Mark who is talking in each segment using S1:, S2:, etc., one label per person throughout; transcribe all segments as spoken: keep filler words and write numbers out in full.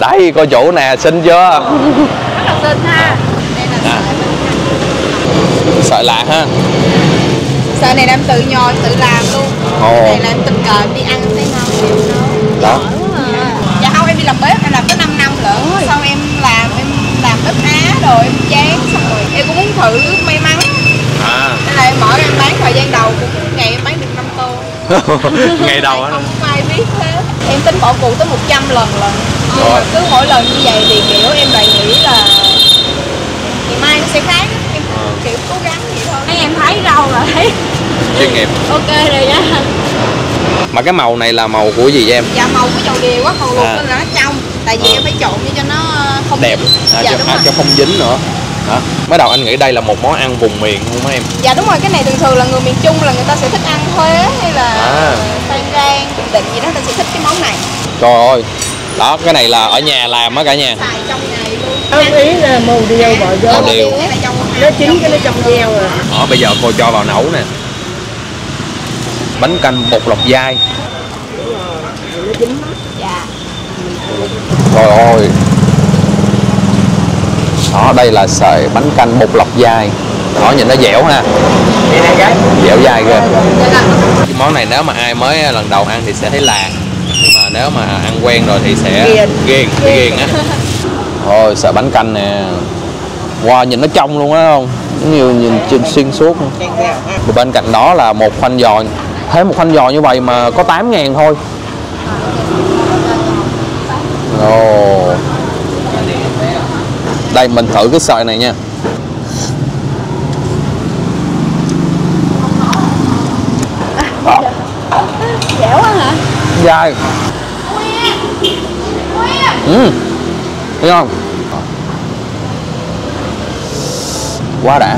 S1: Đấy, cô chủ nè, xinh chưa?
S2: Rất là xinh ha. Đây là
S1: à. Sợi lạ ha.
S2: Sợi này em tự nhồi, tự làm luôn.
S1: Ồ.
S2: Cái này là em tình cờ em đi ăn em thấy ngon em nấu.
S1: Đó.
S2: Dạ không, em đi làm bếp, em làm có năm năm lận. Sau em làm, em làm nước Á rồi em chán, xong rồi em cũng muốn thử may mắn.
S1: À.
S2: Nên là em mở ra em bán thời gian đầu cũng ngày em bán được năm tô.
S1: Ngày đầu á.
S2: Không có ai biết hết. Em tính bỏ cụ tới một trăm lần lần. Nhưng mà cứ mỗi lần như vậy thì kiểu em lại nghĩ là ngày mai nó sẽ khác. Em kiểu cố gắng vậy thôi. Mấy em thấy rau là thấy
S1: chuyên nghiệp.
S2: Ok rồi nha.
S1: Mà cái màu này là màu của gì vậy em?
S2: Dạ màu của dầu điều quá, còn luộc à. Nên là nó trong. Tại vì à. Em phải trộn cho cho nó không
S1: đẹp. À,
S2: dạ,
S1: cho, à, cho không dính nữa. Đó. Mới đầu anh nghĩ đây là một món ăn vùng miền không em?
S2: Dạ đúng rồi, cái này thường thường là người miền Trung là người ta sẽ thích ăn Huế hay là à. Phan Rang, Bình Định gì đó, người ta sẽ thích cái món này.
S1: Trời ơi. Đó, cái này là ở nhà làm á cả nhà.
S2: Xài trong ngày luôn.
S3: Không, ý là màu điều bỏ vô.
S1: Màu điều.
S3: Nó chín cái nó trong gieo rồi.
S1: Đó, bây giờ cô cho vào nấu nè. Bánh canh bột lọc dai.
S3: Nó chín hết.
S2: Dạ.
S1: Trời ơi. Đó, đây là sợi bánh canh bột lọc dai. Đó, nhìn nó dẻo ha. Dẻo dai kìa. Cái món này nếu mà ai mới lần đầu ăn thì sẽ thấy lạ. Nhưng mà nếu mà ăn quen rồi thì sẽ ghiền, ghiền á. Thôi, sợi bánh canh nè. Wow, nhìn nó trong luôn á không? Giống như nhìn trên xuyên suốt. Và bên cạnh đó là một khoanh giò. Thấy một khoanh giò như vậy mà có tám ngàn thôi. Ồ. Oh. Đây mình thử cái sợi này nha.
S2: À. Dẻo quá hả?
S1: Dai. Ừ. Thấy không? Quá đã.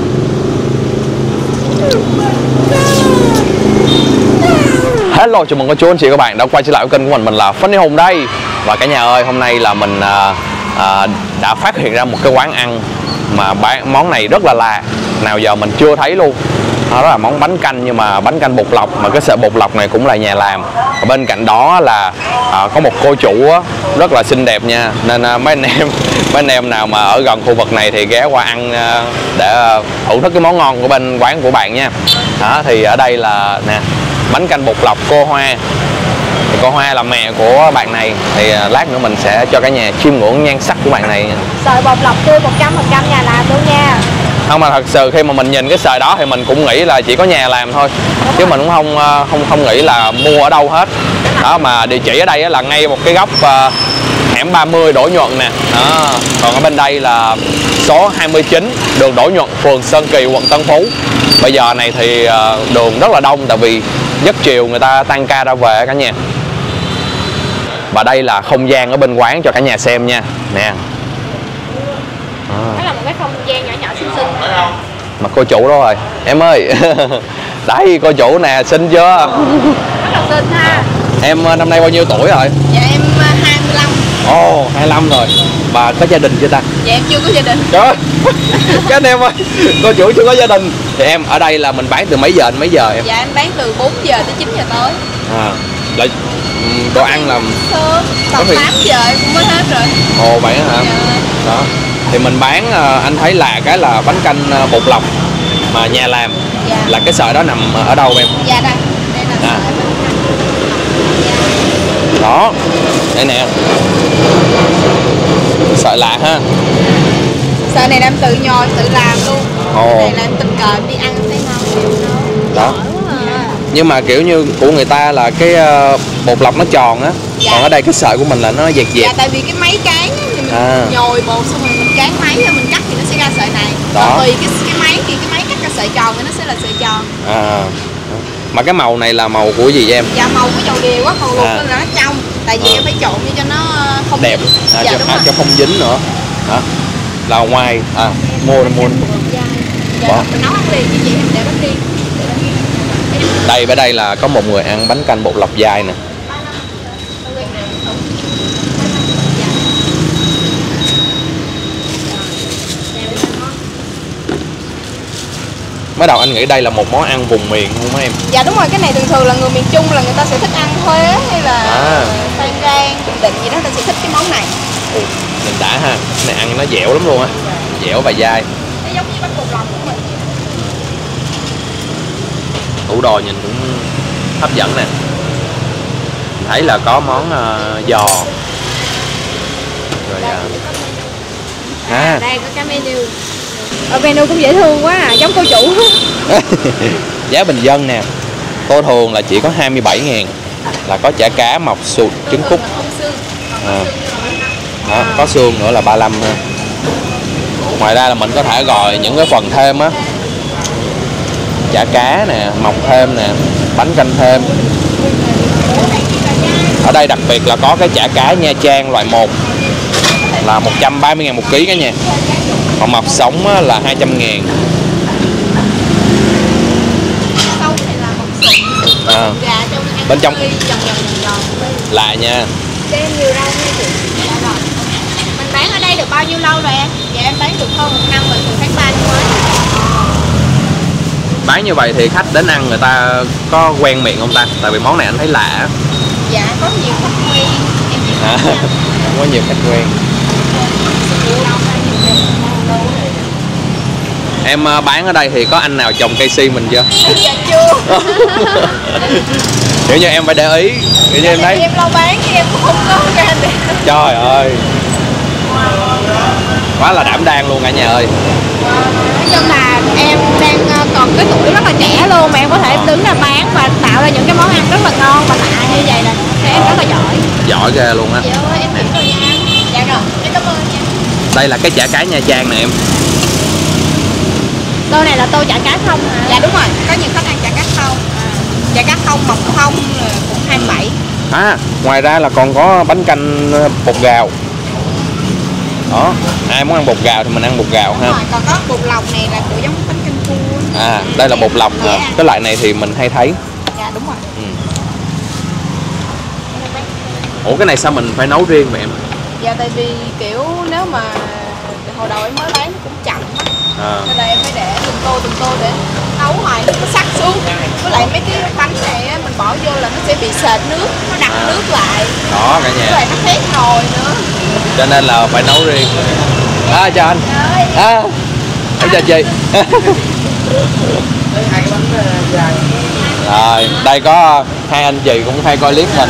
S1: Hello, chào mừng cô chú anh chị các bạn đã quay trở lại với kênh của mình. Mình là Funny Hùng đây. Và cả nhà ơi, hôm nay là mình à, à, đã phát hiện ra một cái quán ăn mà bán món này rất là lạ, nào giờ mình chưa thấy luôn. Đó là món bánh canh, nhưng mà bánh canh bột lọc, mà cái sợi bột lọc này cũng là nhà làm. Và bên cạnh đó là à, có một cô chủ á, rất là xinh đẹp nha. Nên à, mấy anh em mấy anh em nào mà ở gần khu vực này thì ghé qua ăn à, để à, thưởng thức cái món ngon của bên quán của bạn nha. Đó, thì ở đây là nè, bánh canh bột lọc cô Hoa. Thì cô Hoa là mẹ của bạn này. Thì à, lát nữa mình sẽ cho cả nhà chiêm ngưỡng nhan sắc của bạn này.
S2: Sợi bột lọc tươi một trăm phần trăm nhà làm luôn nha.
S1: Không, mà thật sự khi mà mình nhìn cái sợi đó thì mình cũng nghĩ là chỉ có nhà làm thôi. Đúng chứ rồi. Mình cũng không không không nghĩ là mua ở đâu hết. Đó, mà địa chỉ ở đây là ngay một cái góc uh, hẻm ba mươi Đỗ Nhuận nè. Đó. Còn ở bên đây là số hai mươi chín đường Đỗ Nhuận, phường Sơn Kỳ, quận Tân Phú. Bây giờ này thì uh, đường rất là đông, tại vì giấc chiều người ta tan ca ra về cả nhà. Và đây là không gian ở bên quán cho cả nhà xem nha. Nè.
S2: Đó là một cái không gian nhỏ nhỏ xinh xinh.
S1: Mà cô chủ đó rồi. Em ơi. Đấy, cô chủ nè, xinh chưa?
S2: Rất là xinh ha.
S1: Em năm nay bao nhiêu tuổi rồi?
S2: Dạ em hai mươi lăm.
S1: Ồ, oh, hai mươi lăm rồi. Và có gia đình chưa ta?
S2: Dạ em chưa có gia đình.
S1: Trời ơi. Cái anh em ơi, cô chủ chưa có gia đình. Thì em ở đây là mình bán từ mấy giờ đến mấy giờ em?
S2: Dạ em bán từ bốn giờ tới chín giờ tối.
S1: À, là đồ có ăn là
S2: sớm, tầm
S1: thì...
S2: tám giờ em cũng mới hết rồi.
S1: Ồ, vậy hả?
S2: Dạ.
S1: Đó. Thì mình bán, anh thấy là cái là bánh canh bột lọc mà nhà làm. Dạ. Là cái sợi đó nằm ở đâu em?
S2: Dạ đây, đây là à. Sợi bánh canh. Dạ.
S1: Đó, đây nè. Sợi lạ ha.
S2: Sợi này em tự nhồi, tự làm luôn.
S1: Ồ.
S2: Cái này là em tình cờ em đi ăn em thấy ngon em nấu.
S1: Đó. Nhưng mà kiểu như của người ta là cái uh, bột lọc nó tròn á. Dạ. Còn ở đây cái sợi của mình là nó dẹt dẹt.
S2: Dạ, tại vì cái máy cán thì mình
S1: à.
S2: nhồi bột xong rồi mình cán máy rồi mình cắt thì nó sẽ ra sợi này. Đó. Còn tùy cái cái máy thì cái máy cắt ra sợi tròn thì nó sẽ là sợi tròn.
S1: À. Mà cái màu này là màu của gì vậy em?
S2: Dạ màu của dầu điều quá, còn luộc à. Nên là nó trong. Tại vì à. Em phải trộn cho nó không
S1: đẹp. À,
S2: dạ,
S1: cho,
S2: đúng
S1: à,
S2: rồi.
S1: cho không dính nữa. Đó. Là ngoài à mua mua.
S2: Dạ, mình nấu ăn liền như vậy, để bánh đi.
S1: Đây, bên đây là có một người ăn bánh canh bột lọc dai nè. Mới đầu anh nghĩ đây là một món ăn vùng miền không em?
S2: Dạ đúng rồi, cái này thường thường là người miền Trung là người ta sẽ thích ăn Huế hay là à. Phan Rang, Bình Định gì đó, người ta sẽ thích cái món này.
S1: đã ha. Cái này ăn nó dẻo lắm luôn á, dẻo và dai.
S2: Nó giống như bánh bột lòng của mình.
S1: Tủ đồ nhìn cũng hấp dẫn nè. Thấy là có món uh, giò. Rồi uh... à.
S2: Đây có cái menu. Ở menu cũng dễ thương quá à, giống cô chủ.
S1: Giá bình dân nè. Tô thường là chỉ có hai mươi bảy ngàn, là có chả cá, mọc, sụt, trứng cút. À. Đó, có xương nữa là ba mươi lăm ha. Ngoài ra là mình có thể gọi những cái phần thêm á, chả cá nè, mọc thêm nè, bánh canh thêm. Ở đây đặc biệt là có cái chả cá Nha Trang loại một là một trăm ba mươi ngàn một ký cả nhà. Còn mọc sống á, là hai trăm ngàn. À. Bên trong lại nha.
S2: Mình bán ở đây được bao nhiêu lâu rồi em? Dạ em bán được hơn một năm rồi, từ tháng ba năm ngoái.
S1: Bán như vậy thì khách đến ăn người ta có quen miệng không ta? Tại vì món này anh thấy lạ.
S2: Dạ có nhiều khách quen. Em chỉ
S1: À, có nhiều khách quen. Em bán ở đây thì có anh nào trồng cây si mình chưa?
S2: Dạ chưa.
S1: Kiểu như em phải để ý, kiểu như em thấy
S2: em lâu bán thì em cũng không có ra để.
S1: Trời ơi, quá là đảm đang luôn cả nhà ơi.
S2: Nói chung là em đang còn cái tuổi rất là trẻ luôn mà em có thể đứng ra bán và tạo ra những cái món ăn rất là ngon và lạ như vậy là em rất là giỏi.
S1: Giỏi ghê luôn á.
S2: Dạ ơi, em hiểu rồi nha. Dạ rồi, em cảm ơn nha.
S1: Đây là cái chả cá Nha Trang nè em.
S2: Tô này là tô chả cá không hả? Dạ đúng rồi, có nhiều khách ăn chả cá không. À. Chả cá không, mọc không cũng hai mươi bảy.
S1: À, ngoài ra là còn có bánh canh bột gạo. Đó, ai muốn ăn bột gạo thì mình ăn bột gạo ha.
S2: Đúng rồi, còn có bột lòng này là của giống bánh canh cua.
S1: À, đây là bột lọc nè.
S2: Dạ.
S1: Cái loại này thì mình hay thấy.
S2: Dạ đúng rồi.
S1: Ừ. Ủa cái này sao mình phải nấu riêng vậy em?
S2: Dạ tại vì kiểu nếu mà hồi đầu em mới bán cũng chậm á.
S1: À.
S2: Nên là em phải để từng tô từng tô để nấu hoài nó sắc xuống. Với lại mấy cái bánh này á, mình bỏ vô là nó sẽ bị sệt nước, nó đặc
S1: À.
S2: nước lại.
S1: Đó cả
S2: Với
S1: nhà.
S2: lại nó khét nồi nữa.
S1: Cho nên là phải nấu riêng. À chào anh. À, em chào chị. Rồi, đây có hai anh chị cũng hay coi clip mình.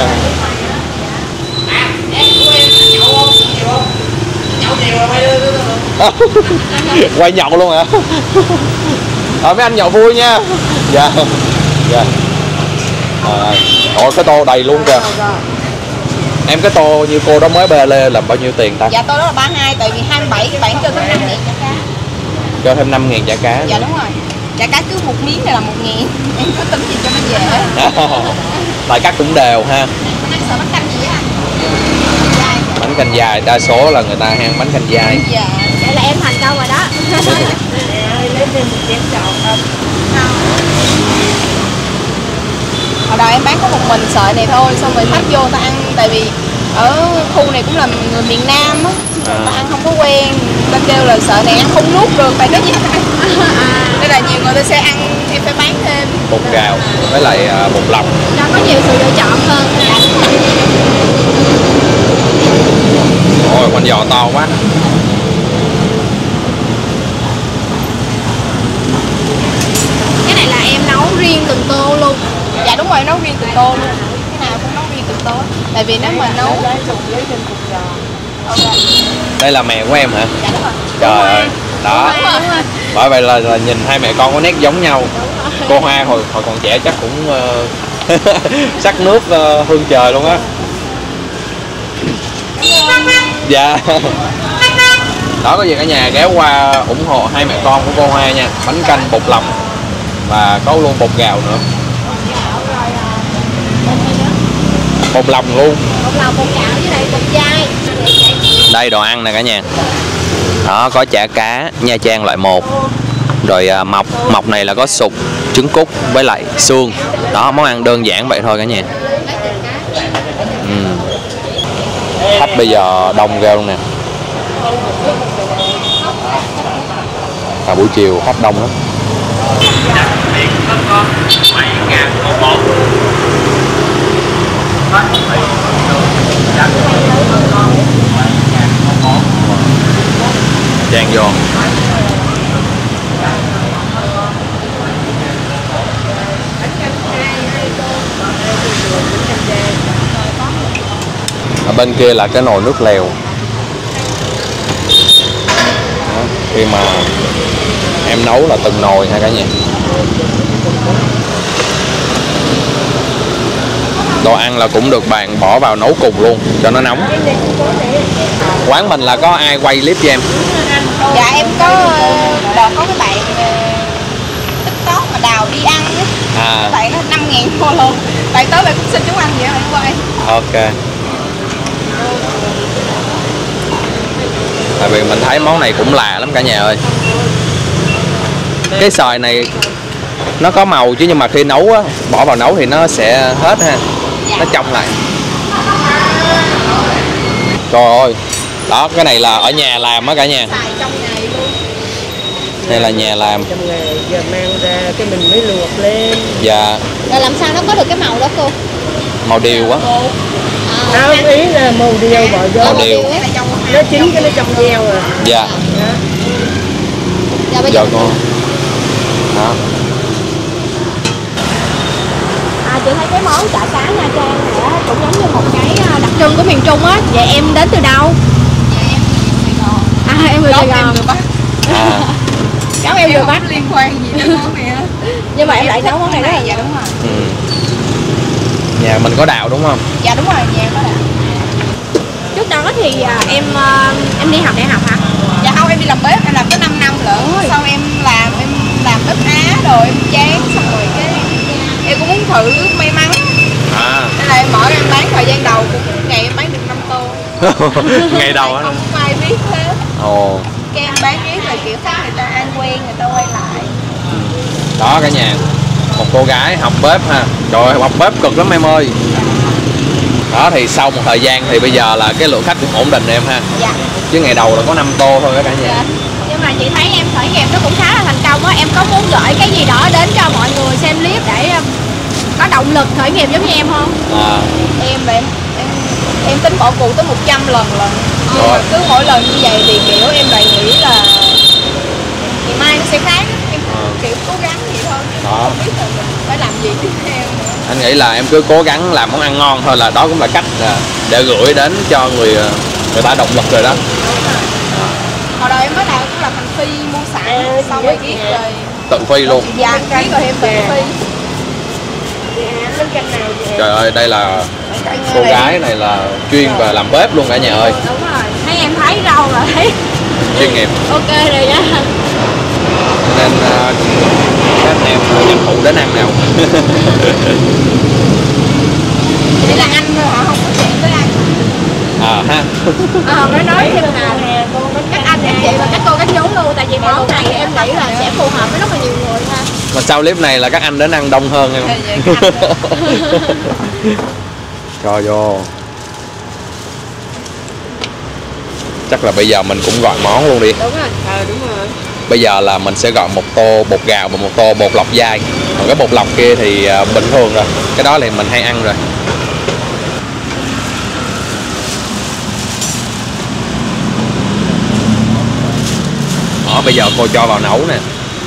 S1: Quay nhậu luôn hả? Rồi mấy anh nhậu vui nha. Dạ. Dạ. Rồi. Ủa cái tô đầy luôn kìa. Em cái tô như cô đó mới bê lên là bao nhiêu tiền ta?
S2: Dạ tô đó là ba mươi hai tại vì hai mươi bảy bạn cho thêm năm ngàn chả cá.
S1: Cho thêm năm ngàn chả cá.
S2: Dạ đúng rồi. Chả cá cứ một miếng này là một ngàn. Em có tính gì cho nó dễ.
S1: Tại cắt cũng đều ha.
S2: Anh sợ bánh canh gì á anh? Dài.
S1: Bánh canh dài, đa số là người ta ăn bánh canh dài.
S2: Dạ. Vậy là em thành công rồi đó.
S3: Lấy thêm một chén tròn không?
S2: Hồi đầu em bán có một mình sợi này thôi, xong rồi khách vô người ta ăn tại vì ở khu này cũng là người miền Nam á, người ta ăn không có quen, người ta kêu là sợi này ăn không nuốt được tại cái gì ăn. Nên là nhiều người ta sẽ ăn em phải bán thêm
S1: Bột gạo với lại uh, bột lọc.
S2: cho có nhiều sự lựa chọn hơn.
S1: Ôi con giò to quá.
S2: Cái này là em nấu riêng từng tô luôn. Dạ đúng rồi, em nấu riêng từng tô luôn. Cái nào cũng nấu riêng từng tô. Tại vì nếu mà nấu
S3: Lấy cùng lấy thêm cục giò.
S2: okay.
S1: Đây là mẹ của em hả?
S2: Dạ đúng rồi.
S1: Trời
S2: Đúng
S1: ơi.
S2: rồi.
S1: Đó.
S2: Đúng rồi, đúng rồi.
S1: Bởi vậy là, là nhìn hai mẹ con có nét giống nhau. Cô Hoa hồi hồi còn trẻ chắc cũng uh, sắc nước uh, hương trời luôn á. Dạ. Đó, có gì cả nhà ghé qua ủng hộ hai mẹ con của cô Hoa nha. Bánh canh bột lòng và có luôn bột gạo nữa. Bột lòng luôn.
S2: Bột lòng, bột gạo với lại bột dai.
S1: Đây đồ ăn nè cả nhà. Đó, có chả cá Nha Trang loại một. Rồi à, mọc, mọc này là có sụt, trứng cút với lại xương. Đó, món ăn đơn giản vậy thôi cả nhà. Ừ. Khách bây giờ đông ghê luôn nè. À, buổi chiều khách đông lắm. Đặc biệt có bảy ngàn một một. vô. Ở bên kia là cái nồi nước lèo. Đó, khi mà em nấu là từng nồi ha cả nhà. Đồ ăn là cũng được bạn bỏ vào nấu cùng luôn cho nó nóng. Quán mình là có ai quay clip cho em?
S2: Dạ em có đợt có cái bạn TikTok mà Đào đi ăn á.
S1: À.
S2: Bạn nó năm ngàn follow. Bạn tới bạn cũng xin chú ăn vậy em quay.
S1: Ok. Tại vì mình thấy món này cũng lạ lắm cả nhà ơi. Cái xoài này nó có màu chứ nhưng mà khi nấu á, bỏ vào nấu thì nó sẽ hết ha. Nó trong lại. Trời ơi. Đó, cái này là ở nhà làm á cả nhà.
S2: Xài trong ngày luôn.
S1: Đây là nhà làm.
S3: Trong ngày giờ mang ra cái mình mới luộc lên.
S1: Dạ.
S2: Rồi làm sao nó có được cái màu đó cô?
S1: Màu điều quá.
S2: À,
S3: Không, ý là màu điều bỏ vô.
S1: Màu điều.
S3: Nó chín cái nó trong gieo rồi.
S1: Dạ.
S2: Dạ bây
S1: Giờ
S2: giờ
S1: con. Đó.
S2: à, chị thấy cái món chả cá Nha Trang này á cũng giống như một cái đặc trưng của miền Trung á. Vậy em đến từ đâu? Dạ em từ Sài Gòn. À em từ Sài Gòn. Em từ Bắc.
S1: À.
S2: Cháu em từ Bắc.
S3: Liên quan gì đến món này á.
S2: Nhưng mà em lại nấu món này rất là dạ đúng rồi.
S1: Ừ. Nhà mình có đạo đúng không?
S2: Dạ đúng rồi, nhà có đạo. Trước đó thì à, em à, em đi học đại học hả? Dạ không, em đi làm bếp, em làm có năm năm lận. Sau em làm em làm bếp Á rồi em chán xong rồi cái em cũng muốn thử may mắn.
S1: À.
S2: Nên là em mở em bán thời gian đầu cũng ngày em bán được năm tô.
S1: Ngày đầu á.
S2: Không có ai biết hết.
S1: Ồ.
S2: Cái em bán riết là kiểu khác người ta ăn quen người ta quay lại.
S1: Đó cả nhà. Một cô gái học bếp ha. Trời ơi, học bếp cực lắm em ơi. Đó thì sau một thời gian thì bây giờ là cái lượng khách cũng ổn định em ha.
S2: Dạ.
S1: Chứ ngày đầu là có năm tô thôi đó cả nhà.
S2: Dạ. Nhưng mà chị thấy em khởi nghiệp nó cũng khá là thành công á. Em có muốn gửi cái gì đó đến cho mọi người xem clip để um, có động lực khởi nghiệp giống như em không?
S1: À.
S2: Em là em, em em tính bỏ cuộc tới một trăm lần lần. Nhưng
S1: Rồi.
S2: mà cứ mỗi lần như vậy thì kiểu em lại nghĩ là ngày mai nó sẽ khác. Em
S1: À.
S2: kiểu cố gắng vậy thôi.
S1: Đó.
S2: Không biết là mình phải làm gì tiếp theo nữa.
S1: Anh nghĩ là em cứ cố gắng làm món ăn ngon thôi là đó cũng là cách để gửi đến cho người người ta động lực rồi đó.
S2: Đúng rồi. Hồi đầu em mới làm cũng là thành phi mua sẵn xong rồi viết rồi.
S1: Tự phi luôn.
S2: Dạ, viết rồi em tự phi.
S1: Trời ơi, đây là cô gái này là chuyên về làm bếp luôn cả nhà ơi.
S2: Đúng rồi, mấy em thấy rau là thấy
S1: Chuyên nghiệp.
S2: ok rồi nha.
S1: Nên uh, các em nhập phụ đến ăn nào.
S2: Chỉ là anh thôi hả? Không có chị với anh.
S1: À ha.
S2: Ờ, mới nói thêm là các anh, các chị và các cô, các chú luôn. Tại vì món này em nghĩ là sẽ phù hợp với rất là nhiều người ha.
S1: Mà sau clip này là các anh đến ăn đông hơn em. Cho vô. Chắc là bây giờ mình cũng gọi món luôn đi.
S2: Đúng rồi. Ờ đúng rồi.
S1: Bây giờ là mình sẽ gọi một tô bột gạo và một tô bột lọc dai. Còn cái bột lọc kia thì bình thường rồi. Cái đó thì mình hay ăn rồi. Đó, bây giờ cô cho vào nấu nè.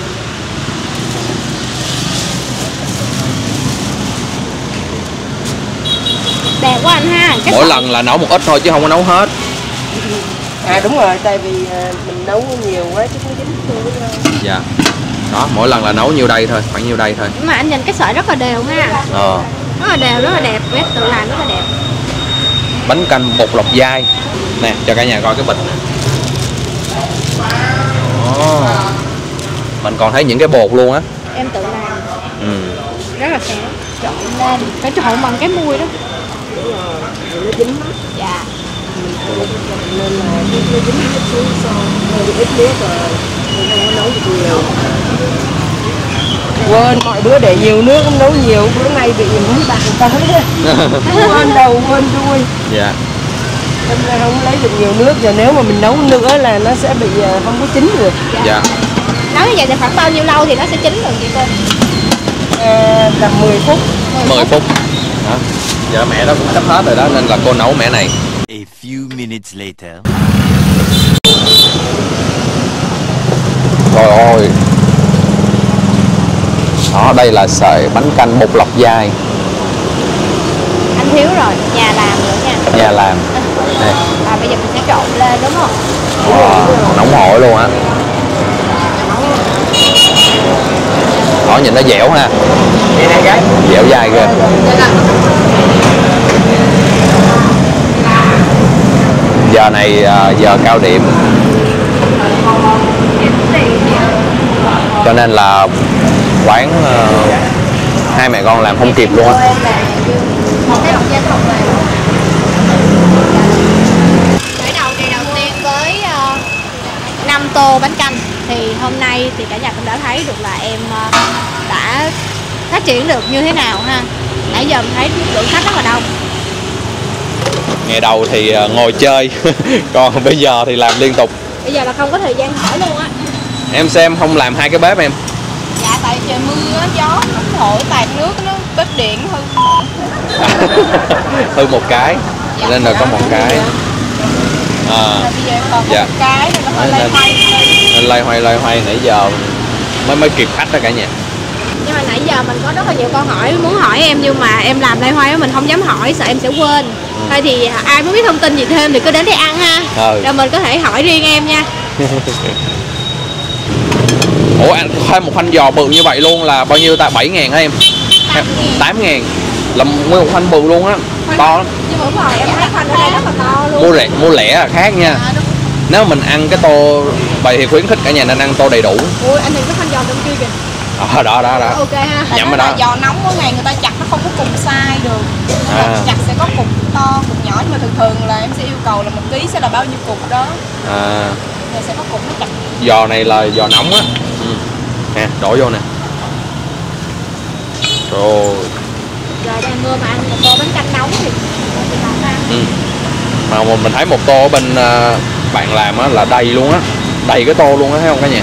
S2: Đẹp quá anh ha. Cái
S1: Mỗi
S2: sợi...
S1: lần là nấu một ít thôi chứ không có nấu hết.
S3: À đúng rồi, tại vì mình nấu nhiều quá chứ không dính luôn.
S1: Dạ. Đó, mỗi lần là nấu nhiêu đây thôi, khoảng nhiêu đây thôi.
S2: Nhưng mà anh nhìn cái sợi rất là đều ha.
S1: Ờ.
S2: Rất là đều, rất là đẹp, bếp tự làm rất là đẹp.
S1: Bánh canh bột lọc dai. Nè, cho cả nhà coi cái bịch. Ồ. Mình còn thấy những cái bột luôn á.
S2: Em tự làm.
S1: Ừ.
S2: Rất là khéo. Trộn lên, phải trộn bằng cái muôi đó.
S3: Đúng rồi, nó dính hết.
S2: Dạ.
S3: Nên là nó dính hết xuống sau. Hơi ít nước rồi, mình không có nấu được nhiều. Quên, mọi bữa để nhiều nước không nấu nhiều, bữa nay bị muốn bạn tới. Quên đầu, quên đuôi.
S1: Dạ.
S3: Nên là không lấy được nhiều nước, rồi nếu mà mình nấu nữa là nó sẽ bị không có chín được.
S2: Dạ.
S1: Dạ.
S2: Nói như vậy thì khoảng bao nhiêu lâu thì nó sẽ chín được chị cô?
S3: À, tầm mười phút.
S1: mười phút. Đó. Giờ mẹ đó cũng sắp hết rồi đó nên là cô nấu mẹ này.
S4: A few minutes later.
S1: Trời ơi. Đó, đây là sợi bánh canh bột lọc dai.
S2: Anh thiếu rồi, nhà làm nữa nha.
S1: Nhà làm. Đây.
S2: À, bây giờ mình sẽ trộn lên đúng không?
S1: Wow, nóng hổi luôn á. Đó, nhìn nó dẻo ha. Dẻo dai kìa. Giờ này giờ cao điểm, cho nên là quán uh, hai mẹ con làm không kịp luôn á.
S2: Khởi đầu ngày đầu tiên với uh, năm tô bánh canh thì hôm nay thì cả nhà cũng đã thấy được là em uh, đã phát triển được như thế nào ha. Nãy giờ mình thấy lượng khách rất là đông.
S1: Ngày đầu thì ngồi chơi còn bây giờ thì làm liên tục.
S2: Bây giờ là không có thời gian hỏi luôn á.
S1: Em xem không làm hai cái bếp em?
S2: Dạ tại trời mưa gió nó thổi tạt nước nó bếp điện hư.
S1: Hư một cái dạ, nên là có một cái. À,
S2: bây giờ còn có
S1: dạ.
S2: một cái nên nó hơi lay hoay.
S1: Nên lay hoay lay hoay nãy giờ mới mới kịp khách đó cả nhà.
S2: Nhưng mà nãy giờ mình có rất là nhiều câu hỏi muốn hỏi em nhưng mà em làm lay hoay mình không dám hỏi sợ em sẽ quên. Ừ. Thôi thì ai muốn biết thông tin gì thêm thì cứ đến đây ăn ha. Ừ. Rồi mình có thể hỏi riêng em nha.
S1: Ủa anh thêm một khoanh giò bự như vậy luôn là bao nhiêu ta? bảy ngàn hả em? tám ngàn là nguyên một khoanh bự luôn á, to lắm.
S2: Nhưng mà đúng rồi em thấy khoanh ở đây rất là to luôn.
S1: Mua lẻ, mua lẻ là khác nha. À, nếu mình ăn cái tô vậy thì khuyến khích cả nhà nên ăn tô đầy đủ.
S2: Ui anh nhìn cái khoanh giò trong kia kìa.
S1: À, đó đó đó.
S2: Ok ha.
S1: Nhắm ở đó.
S2: Giò nóng mỗi ngày người ta chặt nó không có cùng size được. À. Chặt sẽ có cục to, cục nhỏ nhưng mà thường thường là em sẽ yêu cầu là một ký sẽ là bao nhiêu cục đó. À. Rồi sẽ có cục nó chặt.
S1: Giò này là giò nóng á. Ừ. Nè, đổ vô nè. Rồi.
S2: Rồi đang mưa mà ăn một tô bánh canh nóng thì mình làm ăn.
S1: Ừ. Mà mình thấy một tô ở bên uh, bạn làm á là đầy luôn á, đầy cái tô luôn á, thấy không cả nhà?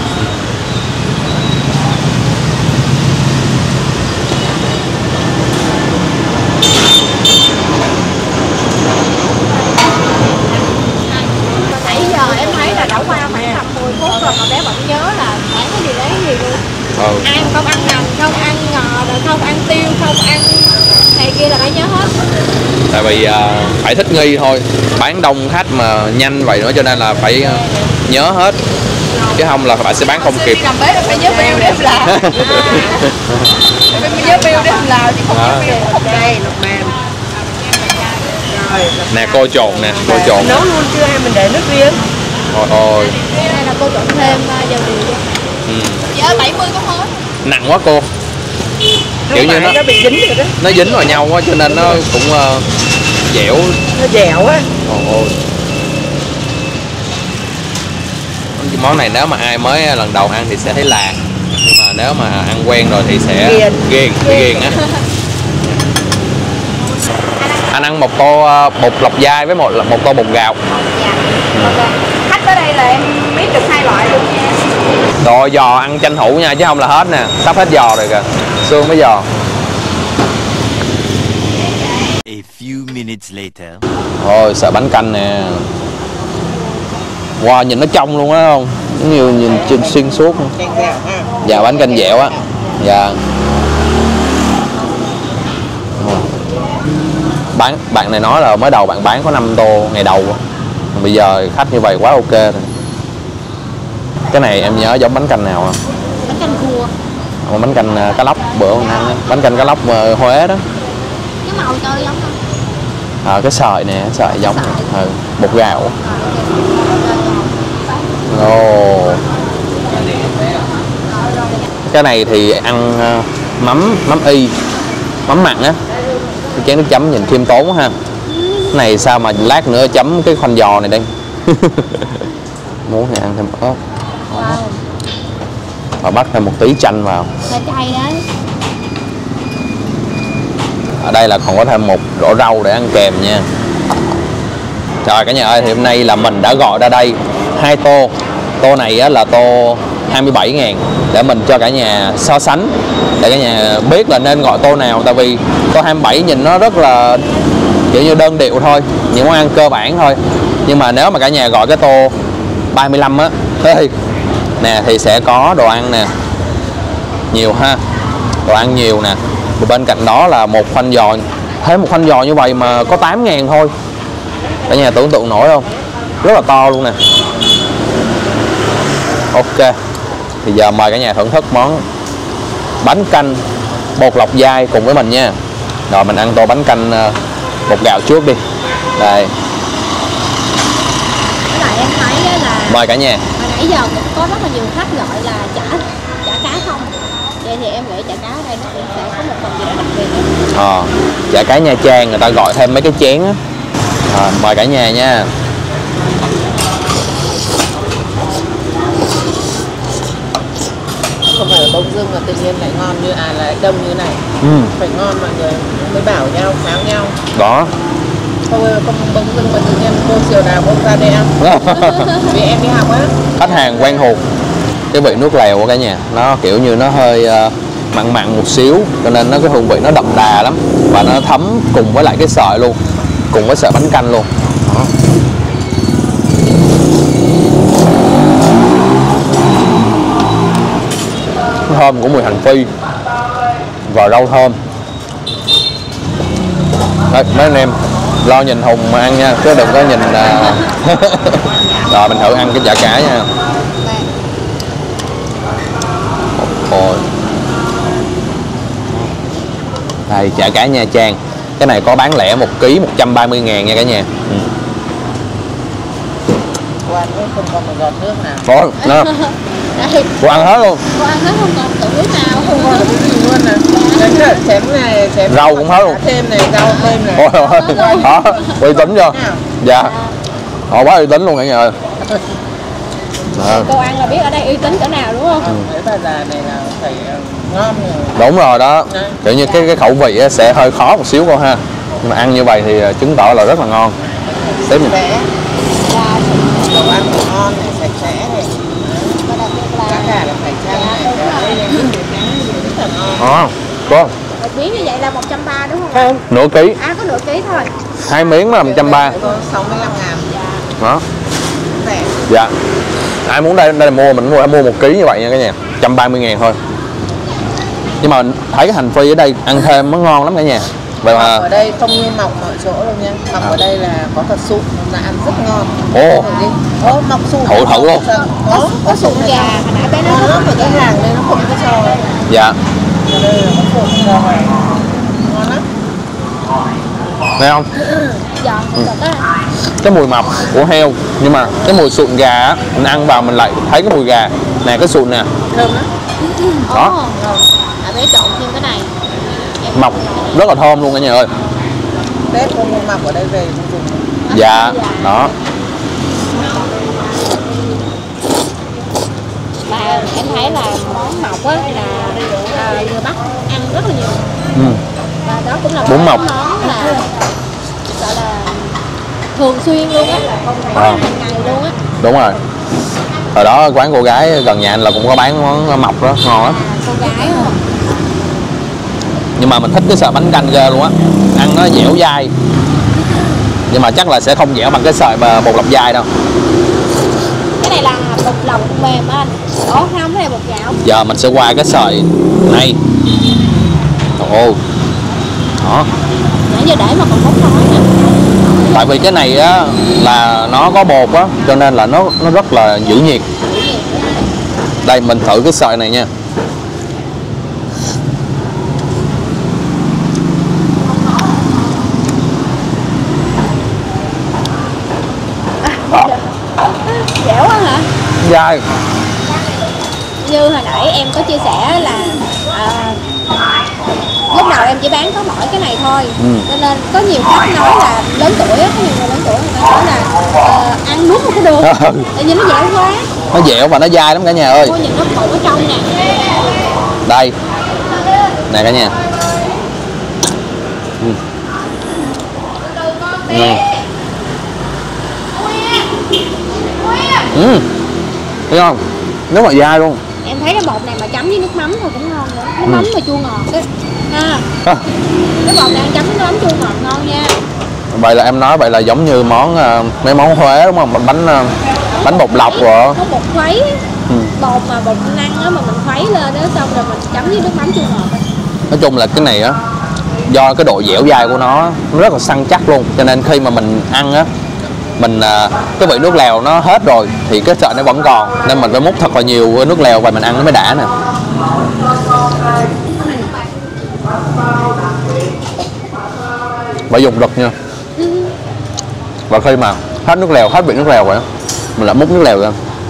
S2: Nãy giờ em thấy là đã qua khoảng tầm mười phút rồi mà bé vẫn nhớ là phải cái gì đấy gì luôn. Ừ. Ăn không ăn nằm, không ăn ngò, rồi không ăn tiêu, không ăn này kia là phải nhớ hết.
S1: Tại vì uh, phải thích nghi thôi, bán đông khách mà nhanh vậy nữa cho nên là phải uh, nhớ hết, chứ không là bạn sẽ bán không kịp.
S2: Làm bếp là phải nhớ bill để em làm. Phải nhớ bill để em làm chứ không nhớ bill không đây lọc mềm.
S1: Nè cô trộn nè, cô trộn.
S3: Nấu luôn chưa hay mình để nước riêng?
S1: Thôi thôi.
S2: Đây là cô trộn thêm dầu điều. Ừ. Dạ bảy mươi có hết.
S1: Nặng quá cô.
S3: Không kiểu như nó, nó bị dính rồi đó.
S1: Nó dính vào nhau quá cho nên nó cũng uh, dẻo.
S3: Nó dẻo á.
S1: Ôi. Món này nếu mà ai mới lần đầu ăn thì sẽ thấy lạ, nhưng mà nếu mà ăn quen rồi thì sẽ ghiền, ghiền, ghiền á. Anh ăn một tô bột lọc dai với một một tô bột gạo.
S2: Dạ. Ừ. Khách tới đây là em biết được hai loại luôn nha.
S1: Đồ giò ăn tranh thủ nha chứ không là hết nè, sắp hết giò rồi kìa, xương với giò.
S4: A few minutes later.
S1: Thôi sợ bánh canh nè. Wow, nhìn nó trong luôn á không? Giống như nhìn trên xuyên suốt. Dạ bánh canh dẻo á. Dạ. Bán bạn này nói là mới đầu bạn bán có năm tô ngày đầu. Bây giờ khách như vậy quá ok rồi. Cái này em nhớ giống bánh canh nào không?
S2: Bánh canh cua.
S1: Một bánh canh cá lóc bữa ăn á, bánh canh cá lóc Huế đó.
S2: Cái màu tơi giống không?
S1: À, cái sợi nè, sợi giống ừ, bột gạo. Ồ. Oh. Cái này thì ăn mắm mắm y, mắm mặn á, cái chén nước chấm nhìn khiêm tốn quá ha. Cái này sao mà lát nữa chấm cái khoanh giò này đây. Muốn thì ăn thêm ớt. Và bắt thêm một tí chanh vào.
S2: Là chay đấy.
S1: Ở đây là còn có thêm một rổ rau để ăn kèm nha. Trời cả nhà ơi, thì hôm nay là mình đã gọi ra đây hai tô. Tô này á, là tô hai mươi bảy ngàn để mình cho cả nhà so sánh, để cả nhà biết là nên gọi tô nào. Tại vì tô hai mươi bảy nhìn nó rất là kiểu như đơn điệu thôi, những món ăn cơ bản thôi. Nhưng mà nếu mà cả nhà gọi cái tô ba mươi lăm á, thì Nè thì sẽ có đồ ăn nè, nhiều ha, đồ ăn nhiều nè. Và bên cạnh đó là một khoanh giò. Thế một khoanh giò như vậy mà có tám ngàn thôi. Cả nhà tưởng tượng nổi không? Rất là to luôn nè. Ok, thì giờ mời cả nhà thưởng thức món bánh canh bột lọc dai cùng với mình nha. Rồi mình ăn tô bánh canh bột gạo trước đi. Đây.
S2: Với lại em thấy á là
S1: Mời cả nhà.
S2: hồi nãy giờ cũng có rất là nhiều khách gọi là chả chả cá không. Vậy thì em nghĩ chả cá ở đây nó cũng sẽ có một phần gì đó đặc biệt.
S1: Ờ, chả cá Nha Trang người ta gọi thêm mấy cái chén á. À, mời cả nhà nha.
S3: Không phải là bỗng dưng mà tự nhiên lại ngon như à lại đông như này.
S1: Ừ.
S3: Phải ngon mọi người mới bảo nhau, kháo nhau.
S1: Đó.
S3: Không không bỗng dưng mà tự nhiên cô chiều nào bỗng ra đây ăn. Vì em đi học á.
S1: Khách hàng quen thuộc. Cái vị nước lèo của cả nhà nó kiểu như nó hơi uh, mặn mặn một xíu, cho nên nó cái hương vị nó đậm đà lắm và nó thấm cùng với lại cái sợi luôn, cùng với sợi bánh canh luôn. Đó. Thơm của mùi hành phi và rau thơm. Đấy, mấy anh em lo nhìn Hùng mà ăn nha, chứ đừng có nhìn uh... Rồi mình thử ăn cái chả cá nha. Ôi. Đây chả cá Nha Trang. Cái này có bán lẻ một ký một trăm ba mươi ngàn nha cả nhà. Ừ.
S3: Cô ăn không còn một giọt nước nào.
S1: Có, nó.
S2: Đây,
S1: Cô ăn hết luôn.
S2: cô ăn hết không còn tự nước nào.
S3: Không còn được cái gì luôn nè. Chén này, chén này, chén
S1: Rau cũng hết luôn.
S3: thêm này, rau thêm này.
S1: Ôi ôi. Đó, uy tín chưa? Dạ. Họ quá uy tín luôn cả nhà ơi. À.
S2: Cô ăn là biết ở đây uy tín cỡ nào đúng không?
S3: Cái bà già này là phải ngon rồi.
S1: Đúng rồi đó. Kiểu như cái cái khẩu vị sẽ hơi khó một xíu cô ha. Nhưng mà ăn như vậy thì chứng tỏ là rất là ngon. Sếp nhìn.
S3: Đồ ăn ngon này, sạch sẽ này. Cá gà là phải chăng này. Rất là ngon.
S1: Đó, cô.
S2: Một miếng như vậy là một trăm ba mươi đúng không?
S3: Không.
S1: Nửa ký.
S2: À có nửa ký thôi.
S1: Hai miếng là một trăm ba mươi.
S3: sáu mươi lăm ngàn.
S1: Đó.
S3: Rẻ.
S1: Dạ. Ai muốn đây đây là mua mình mua mua một ký như vậy nha cả nhà, một trăm ba mươi ngàn thôi. Nhưng mà thấy cái hành phi ở đây ăn thêm nó ngon lắm cả nhà. Vậy mà
S3: Ở đây không như mọc mọi chỗ đâu nha. Mọc à. Ở đây là có thật sụn là ăn rất ngon.
S1: Ồ.
S3: Ồ, mọc sụn.
S1: Thử thử luôn.
S2: Có có sụn gà hồi nãy bé nói
S3: nó phải cái hàng đây nó không có cho.
S1: Dạ.
S3: Ở đây là có sụn giò này. Ngon lắm.
S1: Thấy không?
S2: giòn
S1: Ừ.
S2: giòn đó.
S1: Cái mùi mập của heo, nhưng mà cái mùi sụn gà á, mình ăn vào mình lại thấy cái mùi gà. Nè cái sụn nè.
S3: Thơm lắm.
S1: Đó.
S2: À bé trộn thêm cái này. Em
S1: Mọc rất là thơm luôn cả nhà ơi.
S3: Tết không mua mọc ở đây về không dùng.
S1: Dạ. Đó.
S2: Và em thấy là món mọc á là à, người Bắc ăn rất là nhiều.
S1: Ừ.
S2: Và đó cũng là
S1: Bún
S2: một
S1: mọc.
S2: món là gọi là thường xuyên luôn á, có
S1: À.
S2: hàng ngày luôn á.
S1: Đúng rồi. Hồi đó quán cô gái gần nhà anh là cũng có bán món mọc đó, ngon lắm.
S2: À, cô gái không?
S1: Nhưng mà mình thích cái sợi bánh canh ghê luôn á, ăn nó dẻo dai. Nhưng mà chắc là sẽ không dẻo bằng cái sợi bột lọc dai đâu.
S2: Cái này là bột lọc mềm á anh. Ủa không, cái này bột gạo.
S1: Giờ mình sẽ qua cái sợi này. Ồ. Đó.
S2: Nãy giờ để mà còn không nói nè.
S1: Tại vì cái này á là nó có bột á, cho nên là nó nó rất là giữ nhiệt. Đây mình thử cái sợi này nha.
S2: Dẻo quá hả?
S1: Dai.
S2: Như hồi nãy em có chia sẻ là à, lúc đầu em chỉ bán có mỗi cái này thôi.
S1: Ừ.
S2: Cho nên có nhiều khách nói là lớn tuổi á, có nhiều người lớn tuổi người ta nói là à, ăn nuốt không có được. Tại vì nó dẻo quá.
S1: Nó dẻo và nó dai lắm cả nhà ơi.
S2: Cô nhìn nó bự ở trong nè.
S1: Đây. Nè cả nhà. Ừ. Ừ. Ừ. Thấy không? Rất là dai luôn.
S2: Em thấy cái bột này mà chấm với nước mắm thôi cũng ngon nữa. Nước
S1: Ừ.
S2: mắm mà chua ngọt đấy. Ha.
S1: À.
S2: Cái bột này ăn chấm với nước mắm chua ngọt ngon nha.
S1: Vậy là em nói vậy là giống như món uh, mấy món Huế đúng không? Bánh uh, bánh bột lọc rồi.
S2: Có bột khuấy.
S1: Ừ. Ừ.
S2: Bột mà bột năng á mà mình khuấy lên đó xong rồi mình chấm với nước mắm chua ngọt.
S1: Nói chung là cái này á, do cái độ dẻo dai của nó nó rất là săn chắc luôn, cho nên khi mà mình ăn á, mình à, cái vị nước lèo nó hết rồi thì cái sợi nó vẫn còn, nên mình phải múc thật là nhiều nước lèo và mình ăn nó mới đã nè. Phải dùng đực nha. Và khi mà hết nước lèo, hết vị nước lèo rồi đó, mình lại múc nước lèo ra.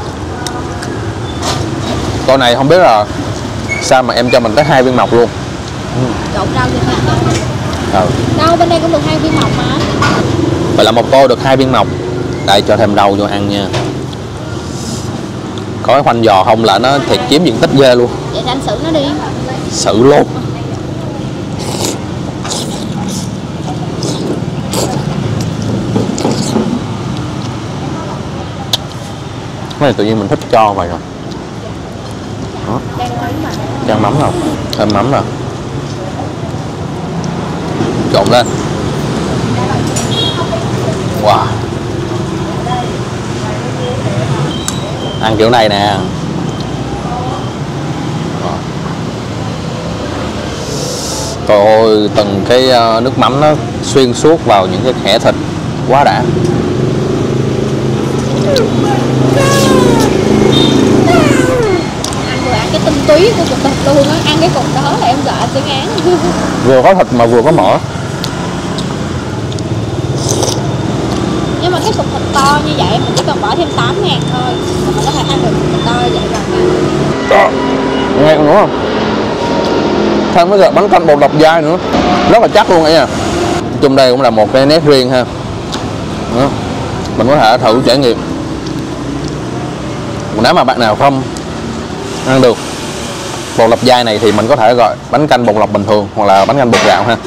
S1: Con này không biết là sao mà em cho mình tới hai viên mọc luôn.
S2: Trộn rau cho mình.
S1: Ừ.
S2: Đâu bên đây cũng được hai viên mọc mà.
S1: Vậy là một tô được hai viên mọc. Đây cho thêm rau vô ăn nha. Có cái khoanh giò không là nó thiệt chiếm diện tích ghê luôn.
S2: Vậy anh xử nó đi.
S1: Xử luôn. Cái này tự nhiên mình thích cho vậy rồi. Đó. Chan mắm không? Thêm mắm nè. Trộn lên. Wow. Ăn kiểu này nè. Trời ơi, từng cái nước mắm nó xuyên suốt vào những cái khẽ thịt quá đã.
S2: Ăn vừa ăn cái tinh túy của cục thịt luôn á, ăn cái cục đó là em sợ sẽ ngán.
S1: Vừa có thịt mà vừa có mỡ.
S2: Nhưng mà cái cục thịt to như vậy mình chỉ cần bỏ thêm tám ngàn thôi mình có thể ăn được cục thịt to vậy rồi.
S1: Đó. Nghe đúng không? Thêm cái bánh canh bột lọc dai nữa, rất là chắc luôn ấy nha. Chung đây cũng là một cái nét riêng ha. Đó. Mình có thể thử trải nghiệm. Nếu mà bạn nào không ăn được bột lọc dai này thì mình có thể gọi bánh canh bột lọc bình thường hoặc là bánh canh bột gạo ha.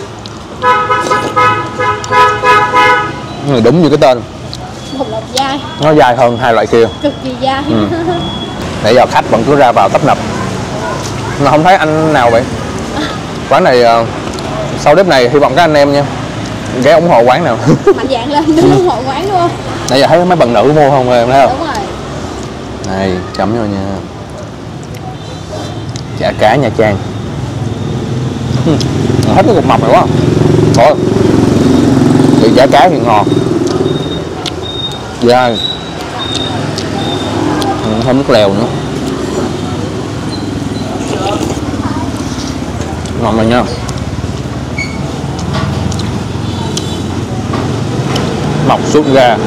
S1: Này đúng như cái tên,
S2: bột lọc dai,
S1: nó dai hơn hai loại kia,
S2: cực kỳ dai.
S1: Ừ. Nãy giờ khách vẫn cứ ra vào tấp nập, mà không thấy anh nào vậy. Quán này sau clip này hy vọng các anh em nha ghé ủng hộ quán nào.
S2: Mạnh dạn lên đứng ủng hộ quán luôn.
S1: Nãy giờ thấy mấy bạn nữ mua không em thấy không?
S2: Đúng rồi.
S1: Này chấm vô nha. Chả cá Nha Trang. Ừ. Hết cái cục mọc này quá. Thôi thì chả cá thì ngọt dai. Ừ, thêm nước lèo nữa. Ngon rồi nha. Mọc suốt ra.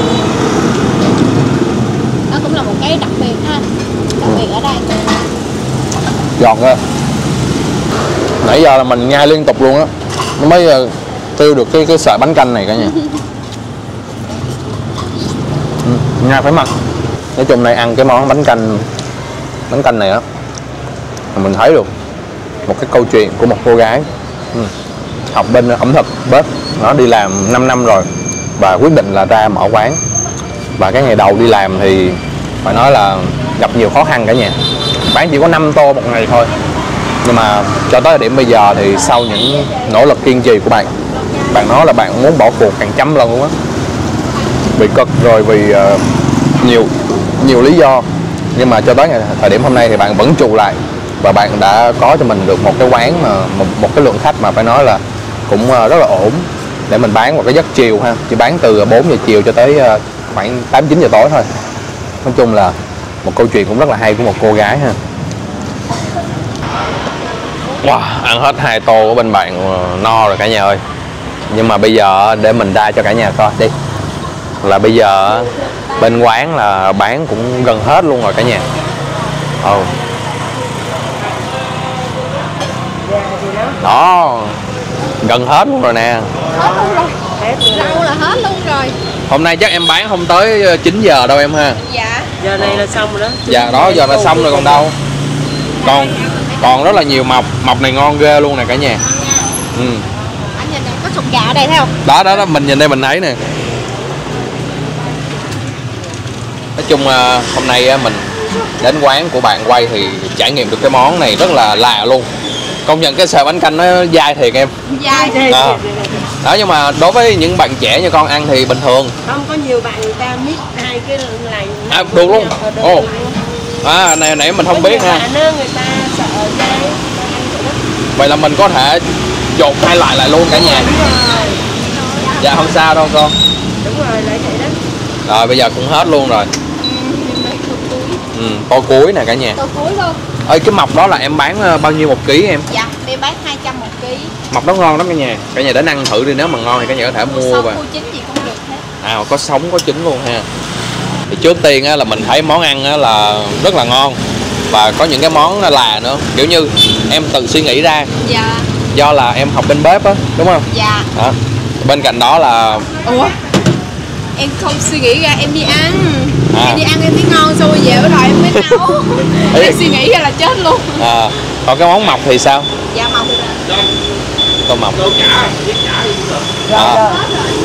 S2: Đó cũng là một cái đặc biệt ha. Đặc biệt ở đây.
S1: Giọt ra. Nãy giờ là mình nhai liên tục luôn á, nó mới uh, tiêu được cái cái sợi bánh canh này cả nhà. Ừ, nhai phải mặn. Nói chung này ăn cái món bánh canh bánh canh này á, mình thấy được một cái câu chuyện của một cô gái ừ. học bên ẩm thực bếp, nó đi làm năm năm rồi và quyết định là ra mở quán. Và cái ngày đầu đi làm thì phải nói là gặp nhiều khó khăn cả nhà. Bán chỉ có năm tô một ngày thôi, nhưng mà cho tới điểm bây giờ thì sau những nỗ lực kiên trì của bạn, bạn nói là bạn muốn bỏ cuộc hàng trăm lần luôn á, vì cực rồi vì uh, nhiều nhiều lý do, nhưng mà cho tới ngày, thời điểm hôm nay thì bạn vẫn trụ lại và bạn đã có cho mình được một cái quán mà một, một cái lượng khách mà phải nói là cũng uh, rất là ổn để mình bán vào cái giấc chiều ha, chỉ bán từ bốn giờ chiều cho tới uh, khoảng tám chín giờ tối thôi. Nói chung là một câu chuyện cũng rất là hay của một cô gái ha. Wow, ăn hết hai tô của bên bạn no rồi cả nhà ơi. Nhưng mà bây giờ để mình ra cho cả nhà coi đi, là bây giờ bên quán là bán cũng gần hết luôn rồi cả nhà. Ừ. Đó, gần hết luôn rồi nè.
S2: Hết luôn rồi. Rau là hết luôn rồi.
S1: Hôm nay chắc em bán không tới chín giờ đâu em ha.
S2: Dạ.
S3: Giờ này là xong rồi đó.
S1: Dạ đó, giờ là xong rồi còn đâu. Còn còn rất là nhiều mọc, mọc này ngon ghê luôn nè cả nhà. Ừ.
S2: Anh nhìn này có sụn gà ở đây thấy không?
S1: Đó đó đó, mình nhìn đây mình thấy nè. Nói chung hôm nay mình đến quán của bạn quay thì trải nghiệm được cái món này rất là lạ luôn. Công nhận cái sợi bánh canh nó dai thiệt em.
S2: Dai.
S1: À. Đó, nhưng mà đối với những bạn trẻ như con ăn thì bình thường.
S3: Không, có nhiều bạn người ta mix hai cái này.
S1: À, được luôn. Ồ. À này nãy mình không biết ha.
S2: Người ta sợ cái
S1: Vậy là mình có thể dột hai loại lại luôn cả nhà.
S2: đúng rồi.
S1: Dạ không sao đâu con.
S2: Đúng rồi, lại vậy đó.
S1: Rồi bây giờ cũng hết luôn rồi.
S2: Ừ, mấy tô cuối.
S1: Ừ, to cuối nè cả nhà.
S2: Tô cuối luôn.
S1: Ơi cái mọc đó là em bán ờ, bao nhiêu một ký em?
S2: Dạ, em bán hai trăm một ký.
S1: Mọc đó ngon lắm cả nhà. Cả nhà đến ăn thử đi, nếu mà ngon thì cả nhà có thể mua
S2: Sau
S1: và
S2: mua chín gì cũng được hết.
S1: à có sống có trứng luôn ha. Thì trước tiên á, là mình thấy món ăn á, là rất là ngon và có những cái món là nữa, kiểu như em tự suy nghĩ ra
S2: Dạ.
S1: do là em học bên bếp á, đúng không?
S2: Dạ.
S1: Đó. Bên cạnh đó là
S2: Ủa? Em không suy nghĩ ra, em đi ăn.
S1: À.
S2: Em đi ăn em thấy ngon xong rồi về bắt đầu em mới nấu. Em suy nghĩ ra là chết luôn.
S1: à, còn cái món mọc thì sao?
S2: Dạ mọc rồi.
S1: Tôm mọc.
S3: Rồi
S1: À.
S3: rồi.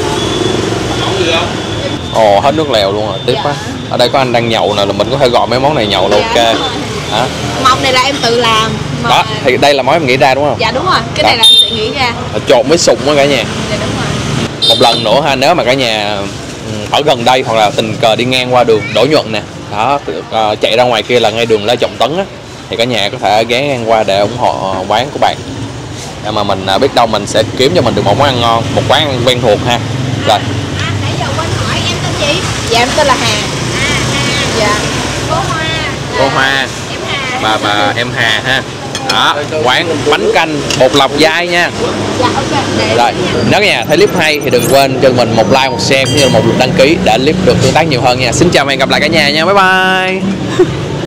S1: Ồ hết nước lèo luôn rồi, tiếc
S2: Dạ.
S1: quá. Ở đây có anh đang nhậu nè, là mình có thể gọi mấy món này nhậu là
S2: Dạ,
S1: ok.
S2: đúng rồi.
S1: Hả?
S2: Mọc này là em tự làm. Mà...
S1: Đó thì đây là món em nghĩ ra đúng không?
S2: Dạ đúng rồi, cái
S1: Đó.
S2: này là em tự nghĩ ra.
S1: Trộn với sụng á cả nhà.
S2: Dạ đúng rồi.
S1: Một lần nữa ha, nếu mà cả nhà ừ, ở gần đây hoặc là tình cờ đi ngang qua đường Đỗ Nhuận nè, đó ờ, chạy ra ngoài kia là ngay đường Lê Trọng Tấn á, thì cả nhà có thể ghé ngang qua để ủng hộ quán của bạn, để mà mình ờ, biết đâu mình sẽ kiếm cho mình được một món ăn ngon, một quán ăn quen thuộc ha. Rồi
S2: À, nãy giờ quên hỏi em tên gì? Dạ em tên là Hà. À Hà. Dạ. Cô Hoa.
S1: cô Hoa
S2: Em Hà.
S1: và bà em Hà ha. Đó, quán bánh canh bột lọc dai nha.
S2: Dạ ok. Để
S1: Rồi, nếu cả nhà thấy clip hay thì đừng quên cho mình một like, một share cũng như là một lượt đăng ký để clip được tương tác nhiều hơn nha. Xin chào và hẹn gặp lại cả nhà nha. Bye bye.